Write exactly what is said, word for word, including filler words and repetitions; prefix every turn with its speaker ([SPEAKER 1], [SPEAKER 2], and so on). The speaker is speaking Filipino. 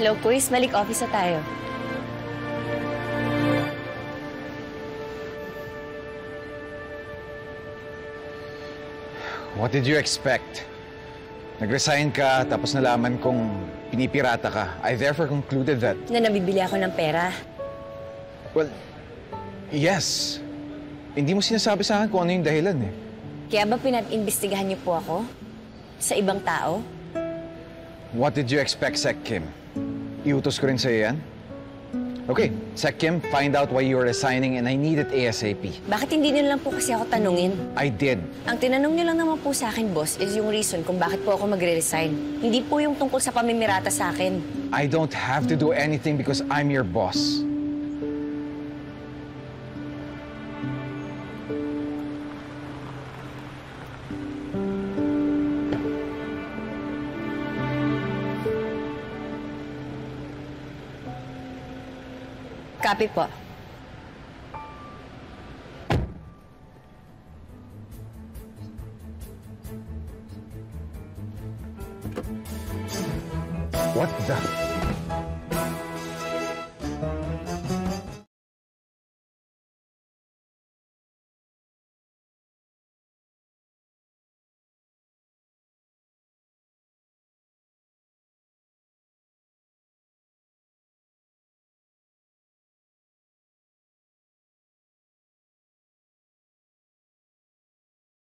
[SPEAKER 1] Hello, Kuis. Balik office na tayo.
[SPEAKER 2] What did you expect? Nag-resign ka, tapos nalaman kong pinipirata ka. I therefore concluded that...
[SPEAKER 1] Na nabibili ako ng pera.
[SPEAKER 2] Well, yes. Hindi mo sinasabi sa akin kung ano yung dahilan eh.
[SPEAKER 1] Kaya ba pinag-imbestigahan niyo po ako? Sa ibang tao?
[SPEAKER 2] What did you expect, Sec Kim? Iutos ko rin sa'yo yan? Okay, Sec Kim, find out why you're resigning and I need it ASAP.
[SPEAKER 1] Bakit hindi niyo lang po kasi ako tanungin?
[SPEAKER 2] I did.
[SPEAKER 1] Ang tinanong niyo lang naman po sa akin, boss, is yung reason kung bakit po ako magre-resign. Hindi po yung tungkol sa pamimirata sa akin.
[SPEAKER 2] I don't have to do anything because I'm your boss.
[SPEAKER 1] Copy po.
[SPEAKER 2] What the...